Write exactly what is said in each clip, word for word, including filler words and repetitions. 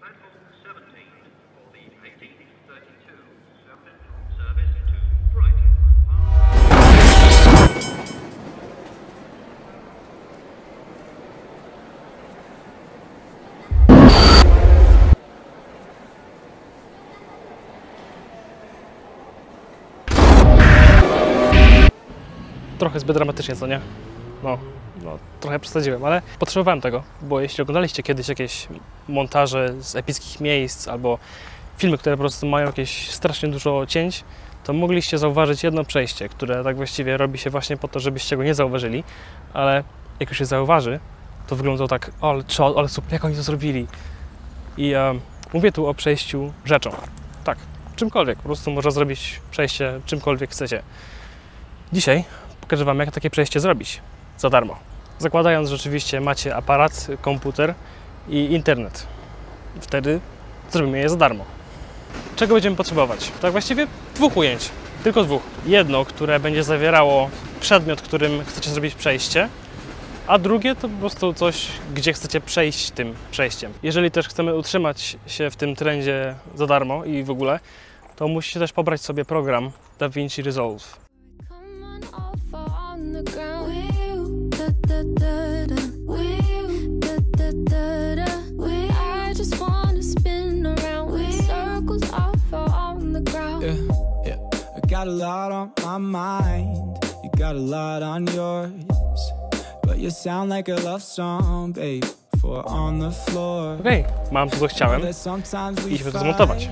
Trochę zbyt dramatycznie, co nie? No, no, trochę przesadziłem, ale potrzebowałem tego, bo jeśli oglądaliście kiedyś jakieś montaże z epickich miejsc albo filmy, które po prostu mają jakieś strasznie dużo cięć, to mogliście zauważyć jedno przejście, które tak właściwie robi się właśnie po to, żebyście go nie zauważyli, ale jak już się zauważy, to wygląda tak, o, ale, ale super, jak oni to zrobili. I e, mówię tu o przejściu rzeczą. Tak, czymkolwiek, po prostu można zrobić przejście czymkolwiek chcecie. Dzisiaj pokażę Wam, jak takie przejście zrobić za darmo. Zakładając, że oczywiście macie aparat, komputer i internet. Wtedy zrobimy je za darmo. Czego będziemy potrzebować? Tak właściwie dwóch ujęć. Tylko dwóch. Jedno, które będzie zawierało przedmiot, którym chcecie zrobić przejście, a drugie to po prostu coś, gdzie chcecie przejść tym przejściem. Jeżeli też chcemy utrzymać się w tym trendzie za darmo i w ogóle, to musicie też pobrać sobie program DaVinci Resolve. Got a lot on my mind, you got a lot on yours, but you sound like a love song, babe, for on the floor. Okej, okay, mam to, co chciałem i idźmy to zmontować.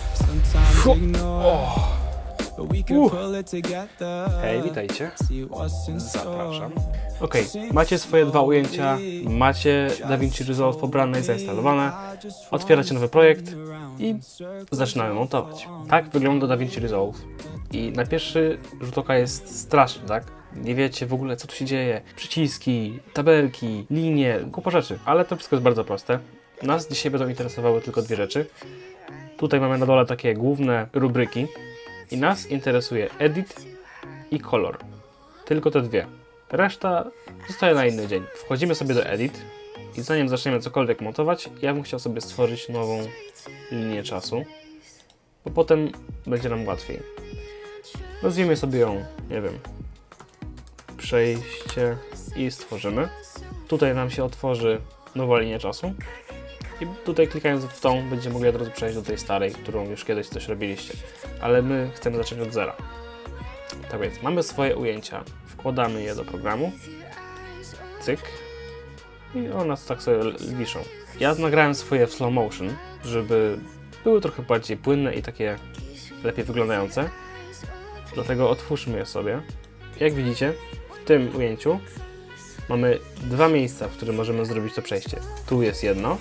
Oh. Uh. Hej, witajcie. Zapraszam. Ok, macie swoje dwa ujęcia, macie DaVinci Resolve pobrane i zainstalowane, otwieracie nowy projekt i zaczynamy montować. Tak wygląda DaVinci Resolve i na pierwszy rzut oka jest straszny, tak? Nie wiecie w ogóle, co tu się dzieje. Przyciski, tabelki, linie, kupa rzeczy, ale to wszystko jest bardzo proste. Nas dzisiaj będą interesowały tylko dwie rzeczy. Tutaj mamy na dole takie główne rubryki. I nas interesuje Edit i Color. Tylko te dwie. Reszta zostaje na inny dzień. Wchodzimy sobie do Edit i zanim zaczniemy cokolwiek montować, ja bym chciał sobie stworzyć nową linię czasu, bo potem będzie nam łatwiej. Nazwijmy sobie ją, nie wiem, przejście i stworzymy. Tutaj nam się otworzy nowa linia czasu. I tutaj klikając w tą będziemy mogli od razu przejść do tej starej, którą już kiedyś coś robiliście. Ale my chcemy zacząć od zera. Tak więc mamy swoje ujęcia, wkładamy je do programu, cyk i one tak sobie wiszą. Ja nagrałem swoje w slow motion, żeby były trochę bardziej płynne i takie lepiej wyglądające. Dlatego otwórzmy je sobie. Jak widzicie, w tym ujęciu mamy dwa miejsca, w których możemy zrobić to przejście. Tu jest jedno.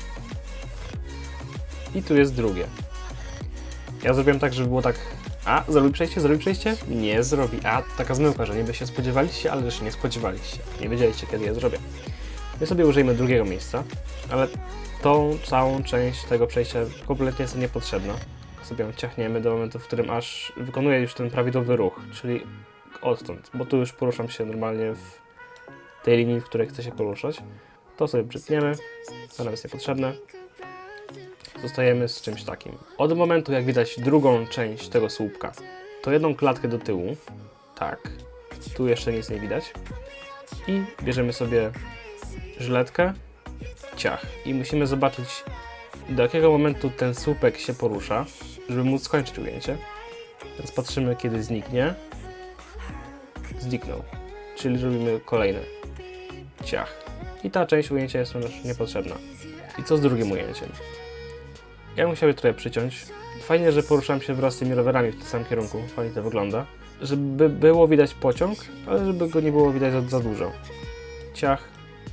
I tu jest drugie. Ja zrobiłem tak, żeby było tak, a zrobi przejście, zrobi przejście? Nie zrobi. A taka zmyłka, że niby się spodziewaliście, ale że się nie spodziewaliście. Nie wiedzieliście, kiedy je zrobię. My sobie użyjemy drugiego miejsca, ale tą całą część tego przejścia kompletnie jest niepotrzebna. Sobie ją ciachniemy do momentu, w którym aż wykonuję już ten prawidłowy ruch, czyli odtąd, bo tu już poruszam się normalnie w tej linii, w której chcę się poruszać. To sobie przytniemy, to nam jest niepotrzebne. Zostajemy z czymś takim. Od momentu, jak widać drugą część tego słupka, to jedną klatkę do tyłu, tak, tu jeszcze nic nie widać, i bierzemy sobie żyletkę, ciach, i musimy zobaczyć, do jakiego momentu ten słupek się porusza, żeby móc skończyć ujęcie. Więc patrzymy, kiedy zniknie, zniknął, czyli robimy kolejny ciach. I ta część ujęcia jest już niepotrzebna. I co z drugim ujęciem? Ja musiał je trochę przyciąć. Fajnie, że poruszałem się wraz z tymi rowerami w tym samym kierunku. Fajnie to wygląda. Żeby było widać pociąg, ale żeby go nie było widać za, za dużo. Ciach.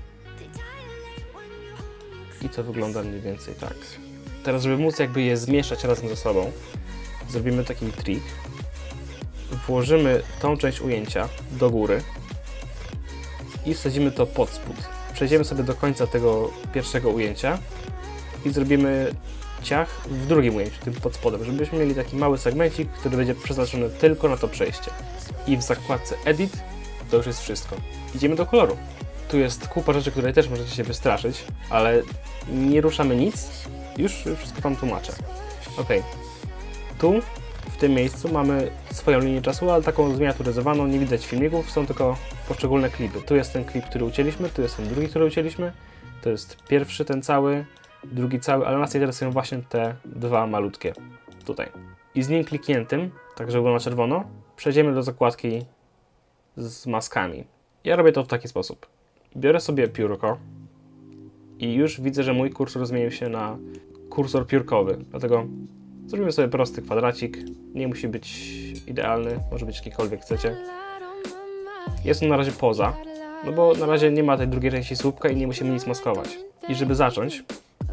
I to wygląda mniej więcej tak. Teraz, żeby móc jakby je zmieszać razem ze sobą, zrobimy taki trik. Włożymy tą część ujęcia do góry i wsadzimy to pod spód. Przejdziemy sobie do końca tego pierwszego ujęcia i zrobimy ciach w drugim ujęciu, tym pod spodem, żebyśmy mieli taki mały segmencik, który będzie przeznaczony tylko na to przejście. I w zakładce Edit to już jest wszystko. Idziemy do koloru. Tu jest kupa rzeczy, które też możecie się wystraszyć, ale nie ruszamy nic Już, już wszystko Wam tłumaczę. Ok, tu w tym miejscu mamy swoją linię czasu, ale taką zminiaturyzowaną, nie widać filmików, są tylko poszczególne klipy. Tu jest ten klip, który ucięliśmy, tu jest ten drugi, który ucięliśmy, to jest pierwszy ten cały, drugi cały, ale nas interesują właśnie te dwa malutkie tutaj. I z nim klikniętym, tak żeby było na czerwono, przejdziemy do zakładki z maskami. Ja robię to w taki sposób. Biorę sobie piórko i już widzę, że mój kursor zmienił się na kursor piórkowy, dlatego zrobimy sobie prosty kwadracik, nie musi być idealny, może być jakikolwiek chcecie. Jest on na razie poza, no bo na razie nie ma tej drugiej części słupka i nie musimy nic maskować. I żeby zacząć,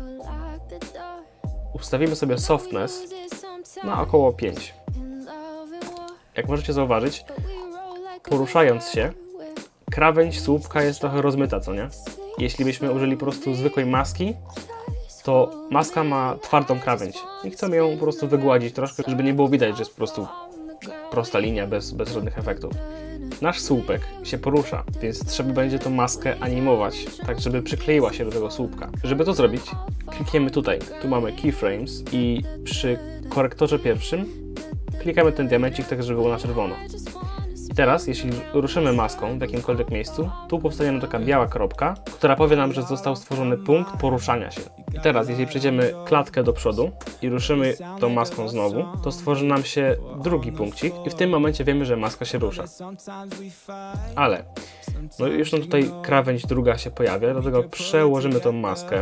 ustawimy sobie softness na około pięć. Jak możecie zauważyć, poruszając się, krawędź słupka jest trochę rozmyta, co nie? Jeśli byśmy użyli po prostu zwykłej maski, to maska ma twardą krawędź i chcemy ją po prostu wygładzić troszkę, żeby nie było widać, że jest po prostu prosta linia bez, bez żadnych efektów. Nasz słupek się porusza, więc trzeba będzie tą maskę animować, tak żeby przykleiła się do tego słupka. Żeby to zrobić, klikniemy tutaj. Tu mamy keyframes i przy korektorze pierwszym klikamy ten diamencik tak, żeby było na czerwono. I teraz, jeśli ruszymy maską w jakimkolwiek miejscu, tu powstanie nam taka biała kropka, która powie nam, że został stworzony punkt poruszania się. I teraz, jeśli przejdziemy klatkę do przodu i ruszymy tą maską znowu, to stworzy nam się drugi punkcik i w tym momencie wiemy, że maska się rusza. Ale, no już nam tutaj krawędź druga się pojawia, dlatego przełożymy tą maskę.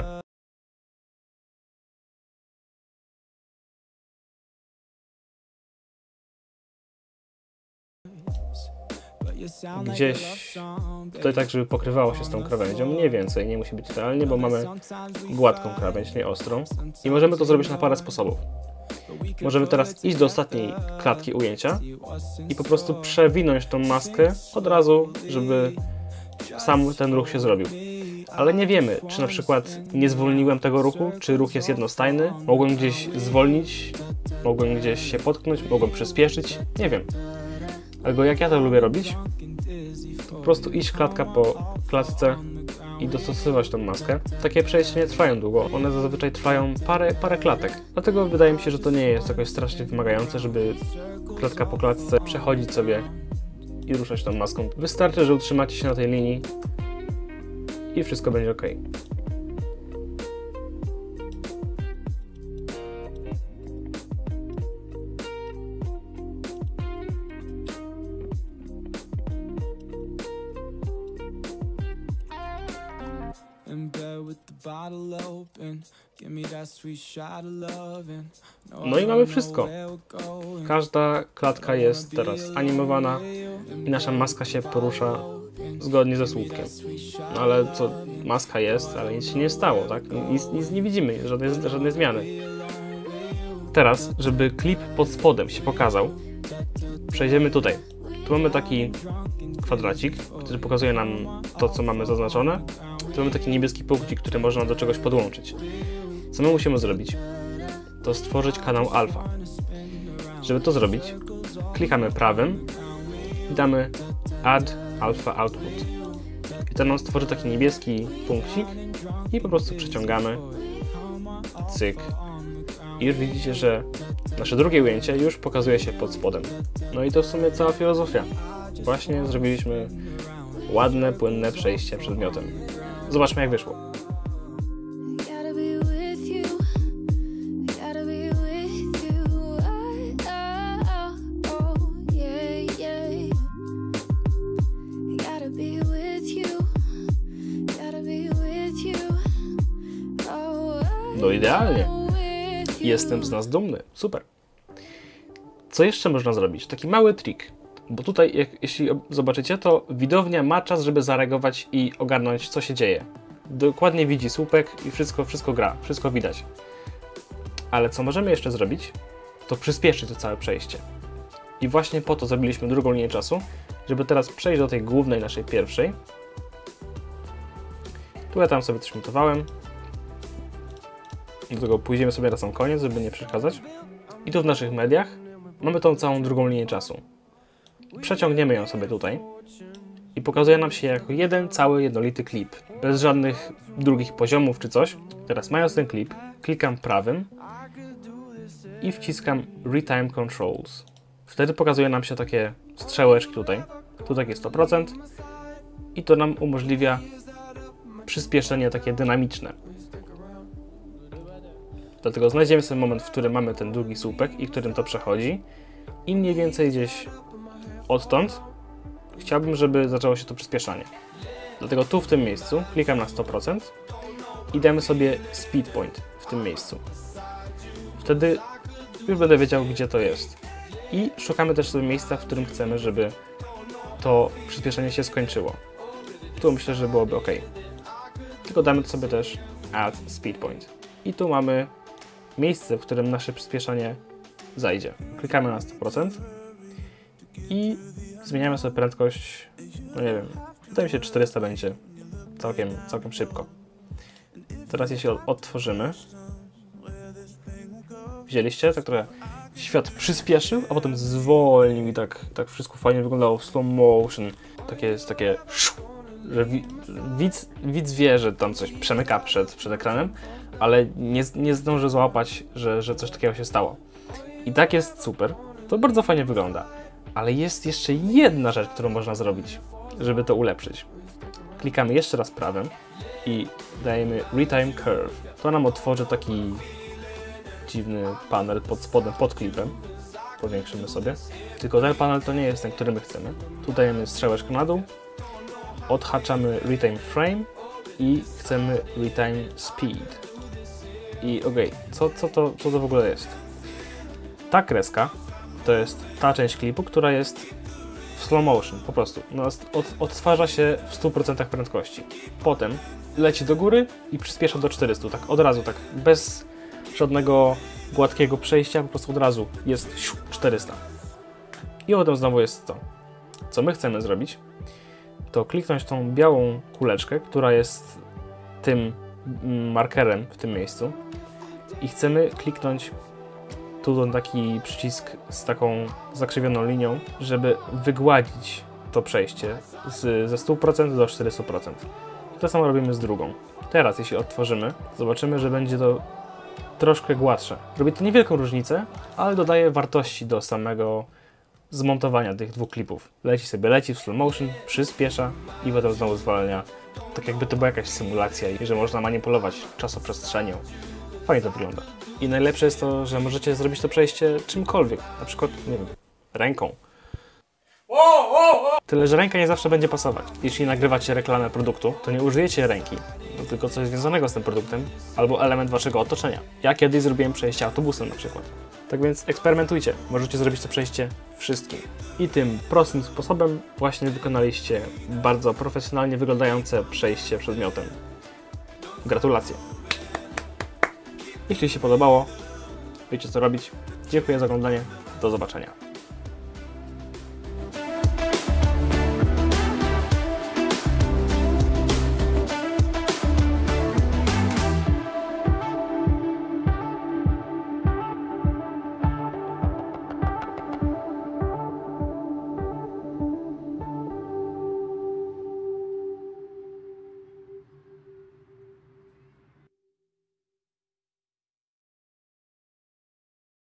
Gdzieś tutaj tak, żeby pokrywało się z tą krawędzią, mniej więcej, nie musi być idealnie, bo mamy gładką krawędź, nie ostrą. I możemy to zrobić na parę sposobów. Możemy teraz iść do ostatniej klatki ujęcia i po prostu przewinąć tą maskę od razu, żeby sam ten ruch się zrobił. Ale nie wiemy, czy na przykład nie zwolniłem tego ruchu, czy ruch jest jednostajny, mogłem gdzieś zwolnić, mogłem gdzieś się potknąć, mogłem przyspieszyć, nie wiem. Albo jak ja to lubię robić, to po prostu iść klatka po klatce i dostosować tą maskę. Takie przejścia nie trwają długo, one zazwyczaj trwają parę, parę klatek. Dlatego wydaje mi się, że to nie jest jakoś strasznie wymagające, żeby klatka po klatce przechodzić sobie i ruszać tą maską. Wystarczy, że utrzymacie się na tej linii i wszystko będzie ok. No i mamy wszystko. Każda klatka jest teraz animowana i nasza maska się porusza zgodnie ze słupkiem. No ale co, maska jest, ale nic się nie stało, tak? Nic, nic nie widzimy, żadnej, żadnej zmiany. Teraz, żeby klip pod spodem się pokazał, przejdziemy tutaj. Tu mamy taki kwadracik, który pokazuje nam to, co mamy zaznaczone. Tu mamy taki niebieski punkcik, który można do czegoś podłączyć. Co my musimy zrobić? To stworzyć kanał alfa. Żeby to zrobić, klikamy prawym i damy Add Alpha Output. I to nam stworzy taki niebieski punkcik i po prostu przeciągamy. Cyk. I już widzicie, że nasze drugie ujęcie już pokazuje się pod spodem. No i to w sumie cała filozofia. Właśnie zrobiliśmy ładne, płynne przejście przedmiotem. Zobaczmy, jak wyszło. No idealnie. Jestem z nas dumny. Super. Co jeszcze można zrobić? Taki mały trik. Bo tutaj, jak, jeśli zobaczycie, to widownia ma czas, żeby zareagować i ogarnąć, co się dzieje. Dokładnie widzi słupek i wszystko, wszystko gra, wszystko widać. Ale co możemy jeszcze zrobić, to przyspieszyć to całe przejście. I właśnie po to zrobiliśmy drugą linię czasu, żeby teraz przejść do tej głównej, naszej pierwszej. Tu ja tam sobie coś notowałem. Do tego pójdziemy sobie na sam koniec, żeby nie przeszkadzać. I tu w naszych mediach mamy tą całą drugą linię czasu. Przeciągniemy ją sobie tutaj i pokazuje nam się jako jeden cały jednolity klip, bez żadnych drugich poziomów czy coś. Teraz mając ten klip, klikam prawym i wciskam Retime Controls. Wtedy pokazuje nam się takie strzałeczki tutaj. Tu takie sto procent i to nam umożliwia przyspieszenie takie dynamiczne. Dlatego znajdziemy sobie moment, w którym mamy ten długi słupek i w którym to przechodzi i mniej więcej gdzieś odtąd chciałbym, żeby zaczęło się to przyspieszanie. Dlatego tu w tym miejscu klikam na sto procent i damy sobie speed point w tym miejscu. Wtedy już będę wiedział, gdzie to jest. I szukamy też sobie miejsca, w którym chcemy, żeby to przyspieszenie się skończyło. Tu myślę, że byłoby ok. Tylko damy sobie też add speed point. I tu mamy miejsce, w którym nasze przyspieszenie zajdzie. Klikamy na sto procent i zmieniamy sobie prędkość, no nie wiem, wydaje mi się czterysta będzie całkiem, całkiem szybko. Teraz jeśli odtworzymy, widzieliście? Tak trochę świat przyspieszył, a potem zwolnił i tak, tak wszystko fajnie wyglądało w slow motion. Takie jest takie, że widz, widz wie, że tam coś przemyka przed, przed ekranem, ale nie, nie zdąży złapać, że, że coś takiego się stało. I tak jest super, to bardzo fajnie wygląda. Ale jest jeszcze jedna rzecz, którą można zrobić, żeby to ulepszyć. Klikamy jeszcze raz prawym i dajemy Retime Curve. To nam otworzy taki dziwny panel pod spodem, pod klipem. Powiększymy sobie. Tylko ten panel to nie jest ten, który my chcemy. Tu dajemy strzałeczkę na dół, odhaczamy Retime Frame i chcemy Retime Speed. I okej, okay, co, co, to, co to w ogóle jest? Ta kreska to jest ta część klipu, która jest w slow motion, po prostu. No, od, odtwarza się w stu procentach prędkości. Potem leci do góry i przyspiesza do czterystu, tak od razu, tak bez żadnego gładkiego przejścia, po prostu od razu jest czterysta. I potem znowu jest to. Co my chcemy zrobić, to kliknąć tą białą kuleczkę, która jest tym markerem w tym miejscu i chcemy kliknąć tu ten taki przycisk z taką zakrzywioną linią, żeby wygładzić to przejście z, ze stu procent do czterystu procent. I to samo robimy z drugą. Teraz, jeśli odtworzymy, zobaczymy, że będzie to troszkę gładsze. Robi to niewielką różnicę, ale dodaje wartości do samego zmontowania tych dwóch klipów. Leci sobie, leci w slow motion, przyspiesza i potem znowu zwalnia. Tak jakby to była jakaś symulacja i że można manipulować czasoprzestrzenią. Fajnie to wygląda. I najlepsze jest to, że możecie zrobić to przejście czymkolwiek, na przykład, nie wiem, ręką. Tyle, że ręka nie zawsze będzie pasować. Jeśli nagrywacie reklamę produktu, to nie użyjecie ręki, no tylko coś związanego z tym produktem, albo element waszego otoczenia. Ja kiedyś zrobiłem przejście autobusem na przykład. Tak więc eksperymentujcie, możecie zrobić to przejście wszystkim. I tym prostym sposobem właśnie wykonaliście bardzo profesjonalnie wyglądające przejście przedmiotem. Gratulacje! Jeśli się podobało, wiecie co robić. Dziękuję za oglądanie. Do zobaczenia.